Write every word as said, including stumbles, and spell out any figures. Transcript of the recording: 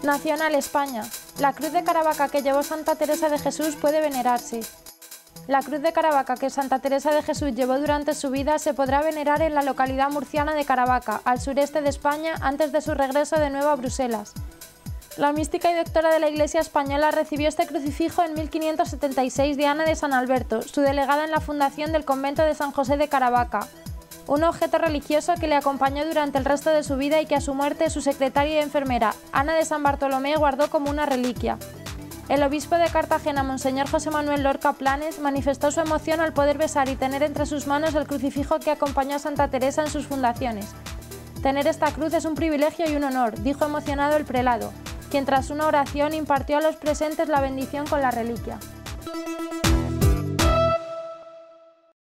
Nacional España. La cruz de Caravaca que llevó Santa Teresa de Jesús puede venerarse. La cruz de Caravaca que Santa Teresa de Jesús llevó durante su vida se podrá venerar en la localidad murciana de Caravaca, al sureste de España, antes de su regreso de nuevo a Bruselas. La mística y doctora de la Iglesia española recibió este crucifijo en mil quinientos setenta y seis de Ana de San Alberto, su delegada en la fundación del convento de San José de Caravaca, un objeto religioso que le acompañó durante el resto de su vida y que a su muerte su secretaria y enfermera, Ana de San Bartolomé, guardó como una reliquia. El obispo de Cartagena, Monseñor José Manuel Lorca Planes, manifestó su emoción al poder besar y tener entre sus manos el crucifijo que acompañó a Santa Teresa en sus fundaciones. Tener esta cruz es un privilegio y un honor, dijo emocionado el prelado, quien tras una oración impartió a los presentes la bendición con la reliquia.